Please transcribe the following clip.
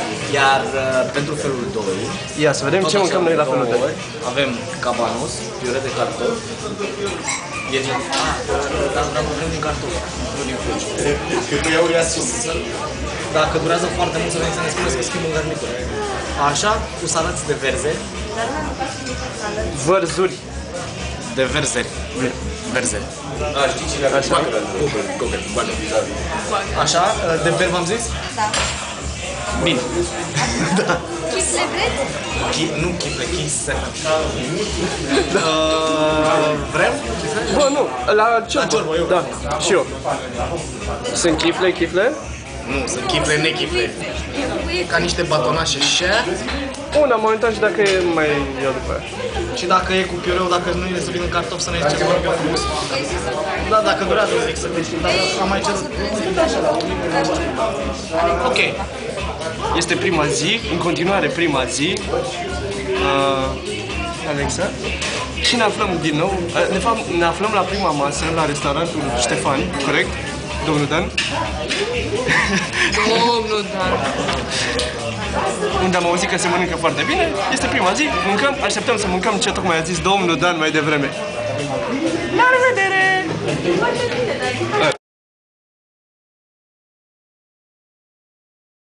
Iar pentru felul 2, Ia să vedem ce mâncăm noi la felul 2. Avem cabanos, piure de cartofi. E gen... dar mâncăm din cartofi, nu din fulgi. Că tu iau reacțiuni. Dacă durează foarte mult să veniți să ne spuneți că schimbăm garnitura. Așa, cu salați de verze. Vărzuri. De verzeri. Verzeri. A, știi cine are bagă? Așa, de ber v-am zis? Da. Bine. Chifle vreți? Nu chifle, chise. Vrem? Chifle? Bă, nu, la ciorbă. La ciorbă, eu. Da, și eu. Sunt chifle, chifle? Nu, sunt chifle, nechifle. Ca niște batonașe și Una, momentan și dacă e mai eu după aia. și dacă e cu piureu, dacă nu e să vină cartofi, să ne ziceți mai frumos. Da, dacă durează, zic să vezi. Dar am mai cerut. Ok. Este prima zi, în continuare prima zi. Alexa. Și ne aflăm din nou, de fapt ne aflăm la prima masă la restaurantul Ștefan, corect? Domnul Dan? Domnul Dan. Unde am auzit că se mănâncă foarte bine. Este prima zi, mâncăm, așteptăm să mâncăm ce tocmai a zis domnul Dan mai devreme. La revedere!